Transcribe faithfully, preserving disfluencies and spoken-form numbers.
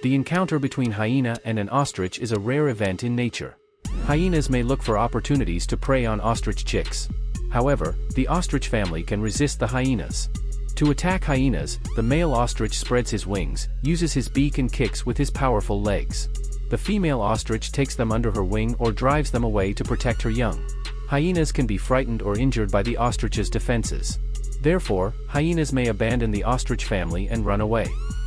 The encounter between hyena and an ostrich is a rare event in nature. Hyenas may look for opportunities to prey on ostrich chicks. However, the ostrich family can resist the hyenas. To attack hyenas, the male ostrich spreads his wings, uses his beak and kicks with his powerful legs. The female ostrich takes them under her wing or drives them away to protect her young. Hyenas can be frightened or injured by the ostrich's defenses. Therefore, hyenas may abandon the ostrich family and run away.